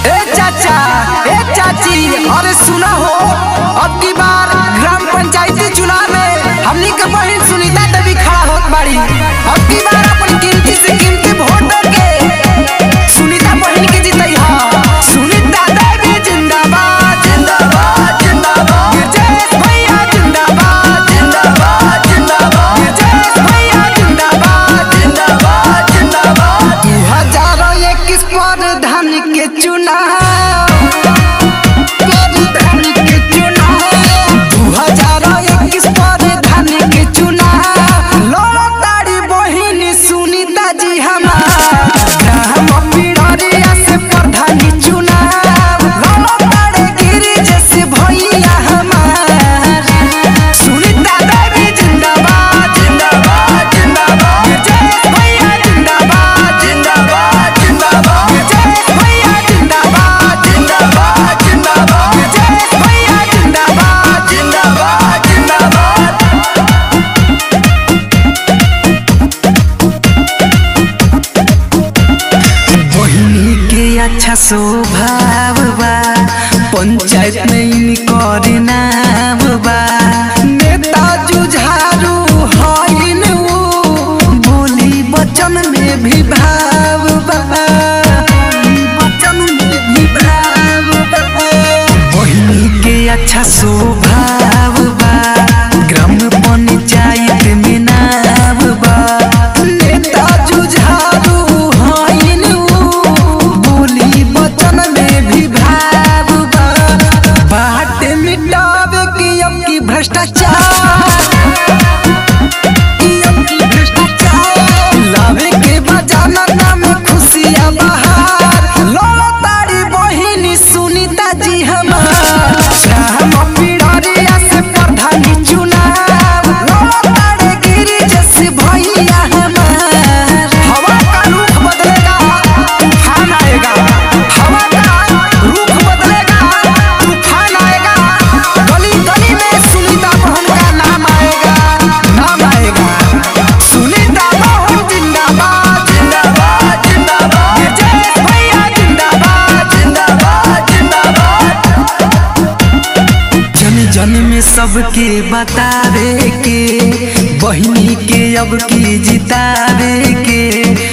चाची अरे सुना हो, अब की बार ग्राम पंचायती चुनाव में हमनी के बहन सुनीता देवी खड़ा होत बाड़ी। अब की बार अपन गिनती से गिनती वोट के सुनीता बहन के जीतई हा। सुनीता देवी जिंदाबाद जिंदाबाद जिंदाबाद, गिरजेश भैया जिंदाबाद जिंदाबाद जिंदाबाद, गिरजेश भैया जिंदाबाद जिंदाबाद जिंदाबाद। 2021 प्रधान के चुनाव अच्छा स्वभाव बा, पंचायत में इनकर नाम बा। नेता जुझारू हईन बोली वचन में भी भाव बा, वचन में भी भाव बा। बहिनी के अच्छा स्वभाव बा, ग्राम पंचायत में नाम बा। नेता जुझारू लावे के बजाना नाम खुशियाँ बहार। लोला तारी बहिनी सुनीता जी हमार, ग्राम पिड़रिया से प्रधानी चुनाव। लोला तारे गिरी जैसे भैया हमार। हवा का रुख बदलेगा, तूफान आएगा। हवा का रुख बदलेगा, तूफान आएगा। गली गली में सुनीता बहन का नाम आएगा, नाम आएगा। सुनीता बहन जिंदाबाद जिंदाबाद जिंदाबाद, गिरजेश भैया जिंदाबाद जिंदाबाद जिंदाबाद। जन जन में सबके बतावे के, बहिनी के अब की जितावे के।